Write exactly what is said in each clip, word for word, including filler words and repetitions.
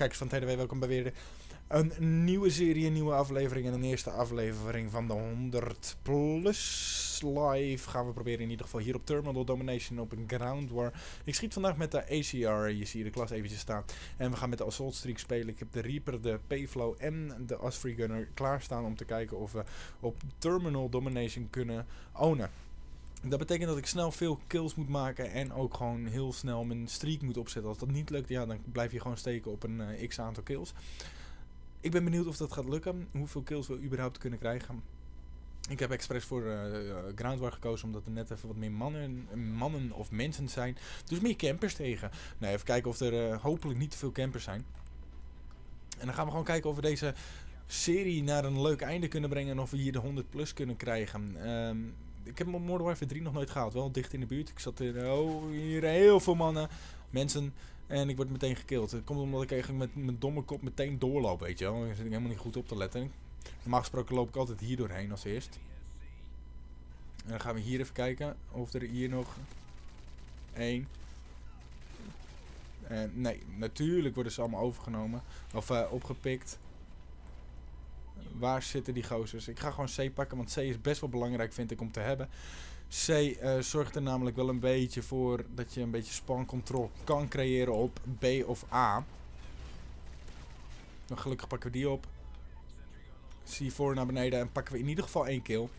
kijkers van T D W, welkom bij weer een nieuwe serie, een nieuwe aflevering. En de eerste aflevering van de honderd plus live gaan we proberen in ieder geval hier op Terminal Domination op een Ground War. Ik schiet vandaag met de A C R, je ziet de klas eventjes staan. En we gaan met de Assault Streak spelen. Ik heb de Reaper, de P-Flow en de Osprey Gunner klaarstaan om te kijken of we op Terminal Domination kunnen ownen. Dat betekent dat ik snel veel kills moet maken en ook gewoon heel snel mijn streak moet opzetten. Als dat niet lukt, ja, dan blijf je gewoon steken op een uh, x aantal kills. Ik ben benieuwd of dat gaat lukken, hoeveel kills we überhaupt kunnen krijgen. Ik heb expres voor uh, uh, Ground War gekozen, omdat er net even wat meer mannen, mannen of mensen zijn. Dus meer campers tegen. Nou, even kijken of er uh, hopelijk niet te veel campers zijn. En dan gaan we gewoon kijken of we deze serie naar een leuk einde kunnen brengen en of we hier de honderd plus kunnen krijgen. Um, Ik heb Modern Warfare drie nog nooit gehaald. Wel dicht in de buurt. Ik zat in, oh, hier heel veel mannen, mensen. En ik word meteen gekilld. Het komt omdat ik eigenlijk met mijn domme kop meteen doorloop, weet je wel. Daar zit ik helemaal niet goed op te letten. Normaal gesproken loop ik altijd hier doorheen als eerst. En dan gaan we hier even kijken of er hier nog één. En nee, natuurlijk worden ze allemaal overgenomen. Of uh, opgepikt. Waar zitten die gozers? Ik ga gewoon C pakken, want C is best wel belangrijk, vind ik, om te hebben. C uh, zorgt er namelijk wel een beetje voor dat je een beetje span control kan creëren op B of A. Dan gelukkig pakken we die op. C vier naar beneden en pakken we in ieder geval één kill.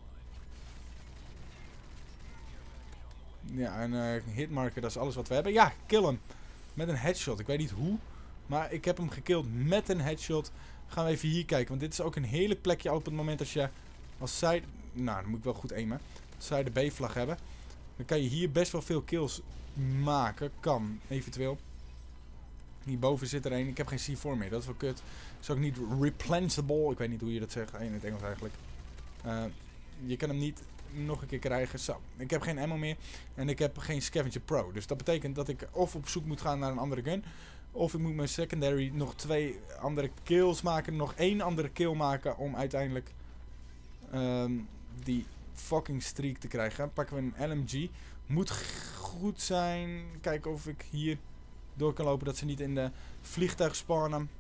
Ja, een uh, hitmarker, dat is alles wat we hebben. Ja, kill hem. Met een headshot. Ik weet niet hoe, maar ik heb hem gekilld met een headshot. Gaan we even hier kijken, want dit is ook een heerlijk plekje op het moment als je, als zij, nou dan moet ik wel goed aimen, als zij de B-vlag hebben, dan kan je hier best wel veel kills maken, kan, eventueel. Hierboven zit er een, ik heb geen C vier meer, dat is wel kut. Is ook niet replenishable, ik weet niet hoe je dat zegt in het Engels eigenlijk. Uh, je kan hem niet nog een keer krijgen, zo. Ik heb geen ammo meer en ik heb geen Scavenger Pro, dus dat betekent dat ik of op zoek moet gaan naar een andere gun. Of ik moet mijn secondary nog twee andere kills maken. Nog één andere kill maken om uiteindelijk um, die fucking streak te krijgen. Pakken we een L M G. Moet goed zijn. Kijken of ik hier door kan lopen. Dat ze niet in de vliegtuig spawnen.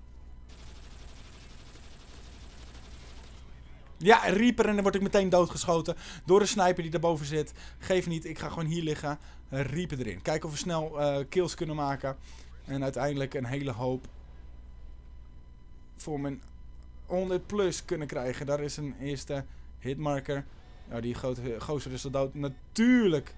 Ja, Reaper en dan word ik meteen doodgeschoten. Door een sniper die daarboven zit. Geef niet, ik ga gewoon hier liggen. Reaper erin. Kijken of we snel uh, kills kunnen maken. En uiteindelijk een hele hoop voor mijn honderd plus kunnen krijgen. Daar is een eerste hitmarker. Nou, die grote gozer is al dood. Natuurlijk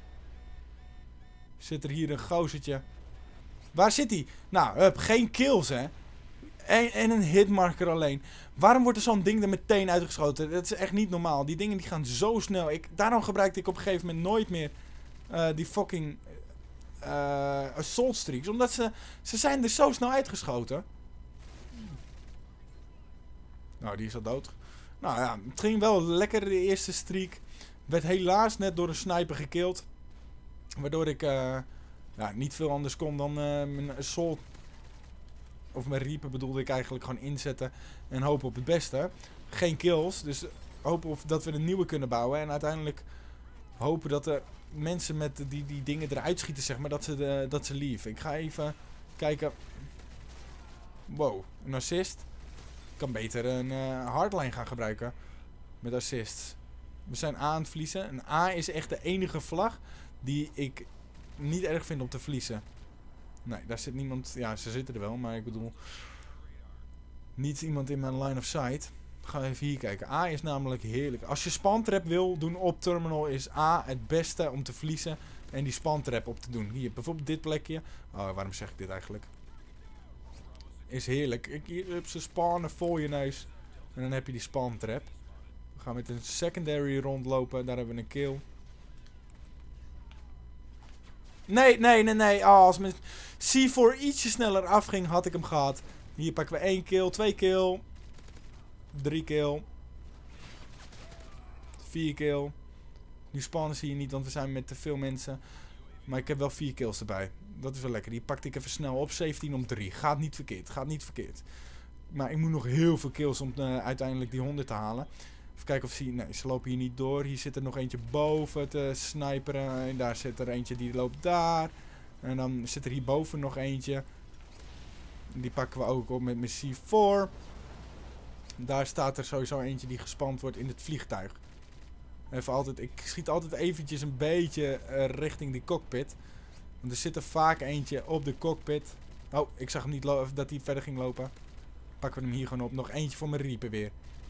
zit er hier een gozertje. Waar zit hij? Nou, hup, geen kills, hè. En, en een hitmarker alleen. Waarom wordt er zo'n ding er meteen uitgeschoten? Dat is echt niet normaal. Die dingen die gaan zo snel. Ik, daarom gebruikte ik op een gegeven moment nooit meer uh, die fucking Uh, assault streaks, omdat ze, ze zijn er zo snel uitgeschoten. Nou, die is al dood. Nou ja, het ging wel lekker de eerste streak. Werd helaas net door een sniper gekillt. Waardoor ik uh, ja, niet veel anders kon dan uh, mijn assault, of mijn reaper bedoelde ik eigenlijk, gewoon inzetten en hopen op het beste. Geen kills, dus hopen of dat we een nieuwe kunnen bouwen en uiteindelijk hopen dat er mensen met die, die dingen eruit schieten, zeg maar, dat ze, de, dat ze lieven. Ik ga even kijken. Wow, een assist. Ik kan beter een uh, hardline gaan gebruiken met assists. We zijn A aan het verliezen. Een A is echt de enige vlag die ik niet erg vind om te verliezen. Nee, daar zit niemand. Ja, ze zitten er wel, maar ik bedoel niet iemand in mijn line of sight. Ga even hier kijken. A is namelijk heerlijk. Als je spantrap wil doen op terminal is A het beste om te verliezen en die spantrap op te doen. Hier, bijvoorbeeld dit plekje. Oh, waarom zeg ik dit eigenlijk? Is heerlijk. Ik, hier heb ze spannen voor je neus. En dan heb je die spantrap. We gaan met een secondary rondlopen. Daar hebben we een kill. Nee, nee, nee, nee. Oh, als mijn C vier ietsje sneller afging, had ik hem gehad. Hier pakken we één kill, twee kill. Drie kill. Vier kill. Nu spannen zie je niet, want we zijn met te veel mensen. Maar ik heb wel vier kills erbij. Dat is wel lekker. Die pakte ik even snel op. zeventien om drie. Gaat niet verkeerd. Gaat niet verkeerd. Maar ik moet nog heel veel kills om uh, uiteindelijk die honderd te halen. Even kijken of ze... Nee, ze lopen hier niet door. Hier zit er nog eentje boven te sniperen. En daar zit er eentje die loopt daar. En dan zit er hierboven nog eentje. Die pakken we ook op met mijn C vier. Daar staat er sowieso eentje die gespamd wordt in het vliegtuig. Even altijd, ik schiet altijd eventjes een beetje uh, richting die cockpit. Want er zit er vaak eentje op de cockpit. Oh, ik zag hem niet dat hij verder ging lopen. Pakken we hem hier gewoon op. Nog eentje voor mijn Reaper weer.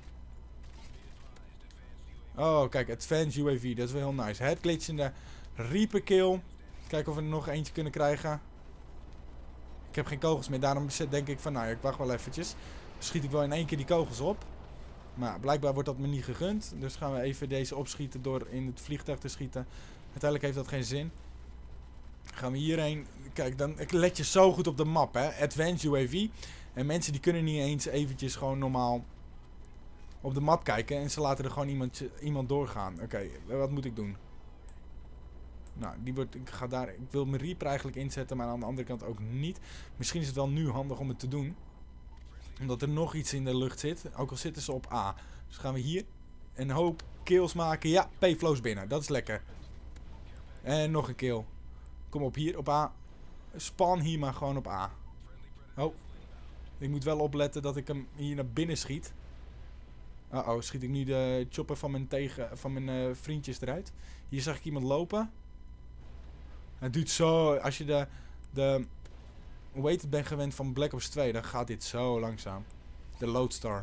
Oh, kijk, Advanced U A V. Dat is wel heel nice. Het glitchende Reaper kill. Kijken of we er nog eentje kunnen krijgen. Ik heb geen kogels meer. Daarom denk ik van, nou ja, ik wacht wel eventjes. Schiet ik wel in één keer die kogels op. Maar blijkbaar wordt dat me niet gegund. Dus gaan we even deze opschieten door in het vliegtuig te schieten. Uiteindelijk heeft dat geen zin. Gaan we hierheen. Kijk, dan let je zo goed op de map, hè. Advanced U A V. En mensen die kunnen niet eens eventjes gewoon normaal op de map kijken. En ze laten er gewoon iemand, iemand doorgaan. Oké, okay, wat moet ik doen? Nou, die wordt, ik, ga daar, ik wil mijn Reaper eigenlijk inzetten, maar aan de andere kant ook niet. Misschien is het wel nu handig om het te doen. Omdat er nog iets in de lucht zit. Ook al zitten ze op A. Dus gaan we hier een hoop kills maken. Ja, P-flows binnen. Dat is lekker. En nog een kill. Kom op, hier op A. Span hier maar gewoon op A. Oh. Ik moet wel opletten dat ik hem hier naar binnen schiet. Uh oh, schiet ik nu de chopper van mijn, tegen, van mijn uh, vriendjes eruit. Hier zag ik iemand lopen. Het duurt zo. Als je de... de hoe heet het ben gewend van Black Ops twee, dan gaat dit zo langzaam. De Lodestar.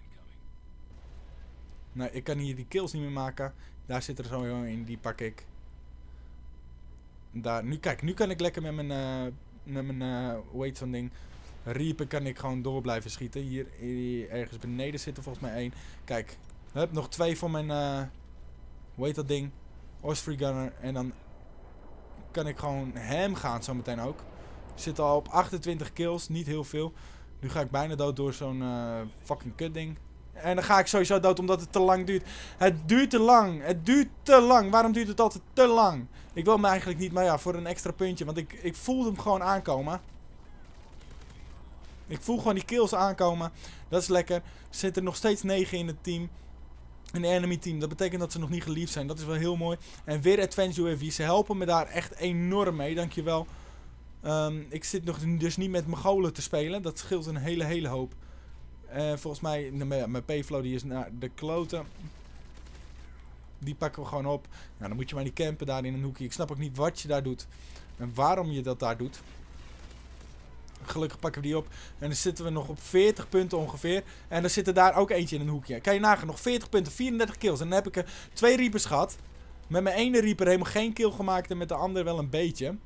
Nou, ik kan hier die kills niet meer maken. Daar zit er zo in, die pak ik. Daar, nu, kijk, nu kan ik lekker met mijn, uh, met mijn uh, hoe heet zo'n ding, Reaper kan ik gewoon door blijven schieten. Hier, hier ergens beneden zit er volgens mij één. Kijk, hup, nog twee voor mijn, uh, hoe heet dat ding, Osprey Gunner. En dan kan ik gewoon hem gaan zometeen ook. Zit al op achtentwintig kills, niet heel veel. Nu ga ik bijna dood door zo'n uh, fucking kut ding. En dan ga ik sowieso dood omdat het te lang duurt. Het duurt te lang. Het duurt te lang. Waarom duurt het altijd te lang? Ik wil me eigenlijk niet, maar ja, voor een extra puntje. Want ik, ik voel hem gewoon aankomen. Ik voel gewoon die kills aankomen. Dat is lekker. Er zitten nog steeds negen in het team. In de enemy team. Dat betekent dat ze nog niet geliefd zijn. Dat is wel heel mooi. En weer Advanced U A V. Ze helpen me daar echt enorm mee. Dankjewel. Um, ik zit nog dus niet met Mongolen te spelen. Dat scheelt een hele, hele hoop. Uh, volgens mij, mijn P-flow die is naar de kloten. Die pakken we gewoon op. Nou, dan moet je maar niet campen daar in een hoekje. Ik snap ook niet wat je daar doet. En waarom je dat daar doet. Gelukkig pakken we die op. En dan zitten we nog op veertig punten ongeveer. En dan zit er daar ook eentje in een hoekje. Kan je nagaan, nog veertig punten, vierendertig kills. En dan heb ik er twee Reapers gehad. Met mijn ene Reaper helemaal geen kill gemaakt. En met de andere wel een beetje.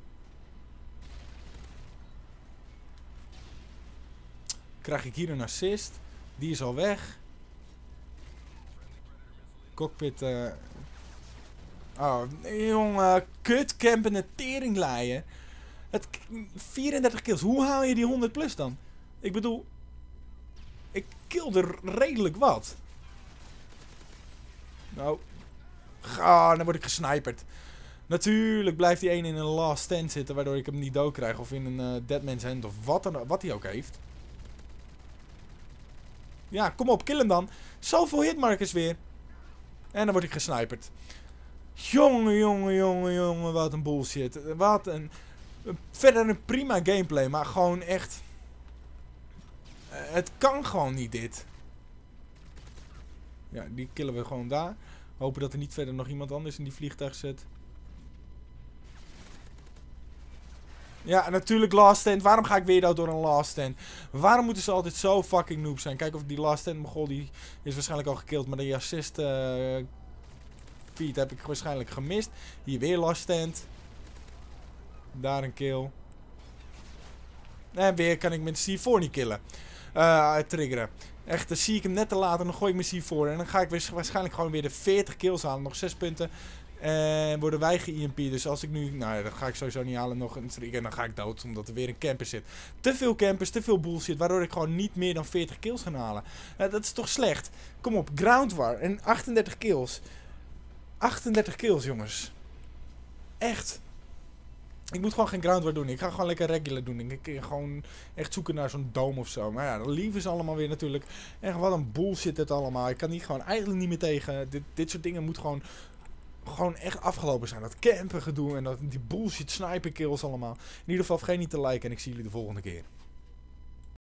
Krijg ik hier een assist. Die is al weg. Cockpit. Uh... Oh, jongen. Kut campende teringlaaien. Het vierendertig kills. Hoe haal je die honderd plus dan? Ik bedoel. Ik kill er redelijk wat. Nou. Ah, dan word ik gesniperd. Natuurlijk blijft die een in een last stand zitten. Waardoor ik hem niet dood krijg. Of in een uh, deadman's hand. Of wat, dan, wat hij ook heeft. Ja, kom op, kill hem dan. Zoveel hitmarkers weer. En dan word ik gesniperd. Jongen, jongen, jongen, jongen. Wat een bullshit. Wat een... Verder een prima gameplay, maar gewoon echt... Het kan gewoon niet dit. Ja, die killen we gewoon daar. Hopen dat er niet verder nog iemand anders in die vliegtuig zit. Ja, natuurlijk last stand. Waarom ga ik weer dood door een last stand? Waarom moeten ze altijd zo fucking noob zijn? Kijk of die last stand, Mogol, die is waarschijnlijk al gekillt. Maar die assist uh, feed heb ik waarschijnlijk gemist. Hier weer last stand. Daar een kill. En weer kan ik mijn C vier niet killen. Uh, triggeren. Echt, dan zie ik hem net te laat en dan gooi ik mijn C vier. En dan ga ik weer, waarschijnlijk gewoon weer de veertig kills halen. Nog zes punten. En worden wij ge-I M P. Dus als ik nu... Nou ja, dat ga ik sowieso niet halen. Nog een trigger en dan ga ik dood. Omdat er weer een camper zit. Te veel campers, te veel bullshit. Waardoor ik gewoon niet meer dan veertig kills ga halen. Uh, dat is toch slecht? Kom op, Ground War. En achtendertig kills. achtendertig kills, jongens. Echt. Ik moet gewoon geen Ground War doen. Ik ga gewoon lekker regular doen. Ik ga gewoon echt zoeken naar zo'n dome of zo. Maar ja, dat lief is allemaal weer natuurlijk. Echt wat een bullshit dit allemaal. Ik kan niet gewoon eigenlijk niet meer tegen. Dit, dit soort dingen moet gewoon... Gewoon echt afgelopen zijn. Dat campen gedoe en dat, die bullshit sniper kills allemaal. In ieder geval vergeet niet te liken en ik zie jullie de volgende keer.